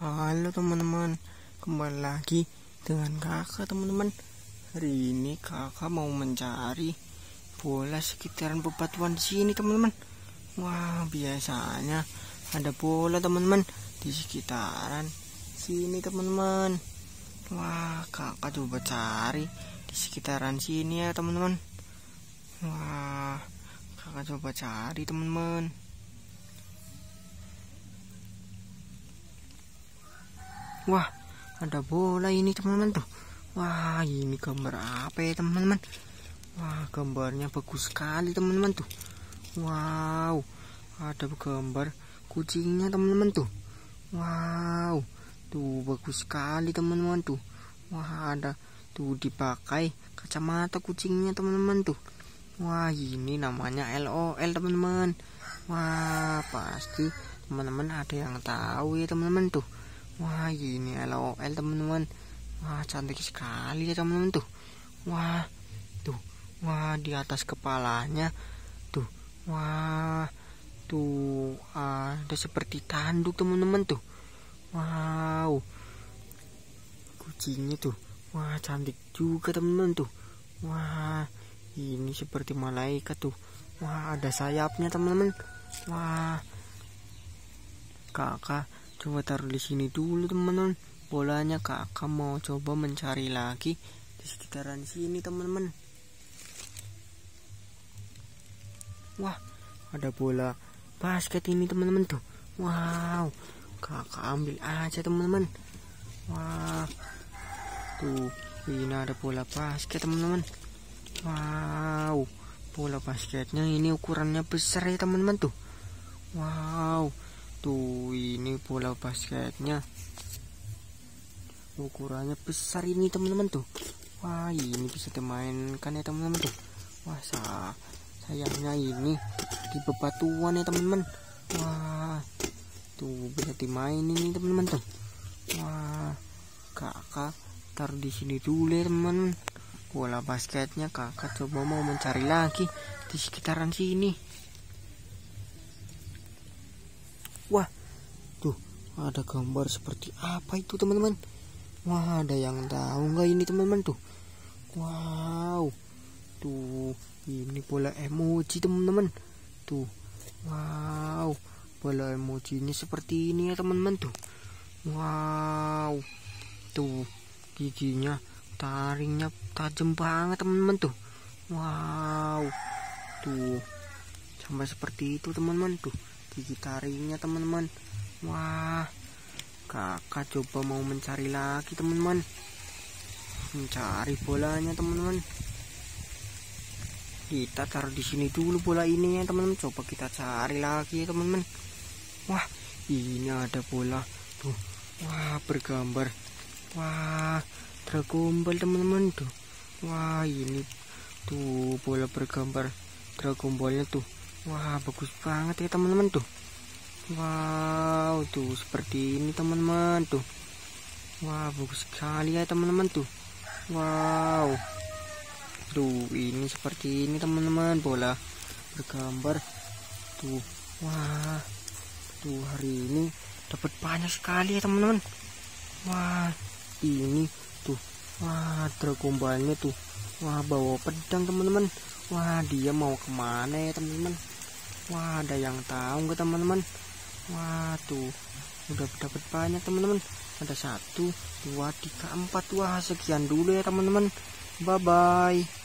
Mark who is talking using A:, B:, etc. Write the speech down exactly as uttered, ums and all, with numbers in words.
A: Halo teman-teman, kembali lagi dengan kakak teman-teman. Hari ini kakak mau mencari bola sekitaran bebatuan di sini teman-teman. Wah, biasanya ada bola teman-teman di sekitaran sini teman-teman. Wah, kakak coba cari di sekitaran sini ya teman-teman. Wah, kakak coba cari teman-teman. Wah, ada bola ini teman-teman tuh. Wah, ini gambar apa ya teman-teman? Wah, gambarnya bagus sekali teman-teman tuh. Wow, ada gambar kucingnya teman-teman tuh. Wow, tuh bagus sekali teman-teman tuh. Wah, ada tuh dipakai kacamata kucingnya teman-teman tuh. Wah, ini namanya L O L teman-teman. Wah, pasti teman-teman ada yang tahu ya teman-teman tuh. Wah, ini L O L teman-teman. Wah, cantik sekali ya teman-teman tuh. Wah, tuh. Wah, di atas kepalanya tuh. Wah, tuh ada seperti tanduk teman-teman tuh. Wow, kucingnya tuh. Wah, cantik juga teman-teman tuh. Wah, ini seperti malaikat tuh. Wah, ada sayapnya teman-teman. Wah, kakak coba taruh di sini dulu teman-teman. Bolanya kakak mau coba mencari lagi di sekitaran sini teman-teman. Wah, ada bola basket ini teman-teman tuh. Wow, kakak ambil aja teman-teman. Wah, tuh ini ada bola basket teman-teman. Wow, bola basketnya ini ukurannya besar ya teman-teman tuh. Wow, tuh ini bola basketnya ukurannya besar ini teman-teman tuh. Wah, ini bisa dimainkan ya teman-teman tuh. Wah, sayangnya ini di bebatuan ya teman-teman. Wah, tuh bisa dimainin ini teman-teman tuh. Wah, kakak taruh di sini dulu ya teman-teman. Bola basketnya kakak coba mau mencari lagi di sekitaran sini. Wah, tuh ada gambar seperti apa itu teman-teman? Wah, ada yang tahu nggak ini teman-teman tuh? Wow, tuh ini bola emoji teman-teman. Tuh, wow, bola emojinya seperti ini ya teman-teman tuh. Wow, tuh giginya, taringnya tajam banget teman-teman tuh. Wow, tuh sampai seperti itu teman-teman tuh gigi taringnya teman-teman. Wah, kakak coba mau mencari lagi teman-teman, mencari bolanya teman-teman. Kita taruh di sini dulu bola ini ya teman-teman. Coba kita cari lagi ya teman-teman. Wah, ini ada bola tuh. Wah, bergambar. Wah, Dragon Ball teman-teman tuh. Wah, ini tuh bola bergambar Dragon Ballnya tuh. Wah, bagus banget ya teman-teman tuh. Wow, tuh seperti ini teman-teman tuh. Wah, bagus sekali ya teman-teman tuh. Wow, tuh ini seperti ini teman-teman, bola bergambar tuh. Wah, tuh hari ini dapat banyak sekali ya teman-teman. Wah, ini tuh. Wah, Dragon Ball-nya tuh. Wah, bawa pedang teman-teman. Wah, dia mau kemana ya teman-teman? Wah, ada yang tahu nggak teman-teman? Wah, tuh udah dapat banyak teman-teman. Ada satu, dua, tiga, empat. Wah, sekian dulu ya teman-teman. Bye bye.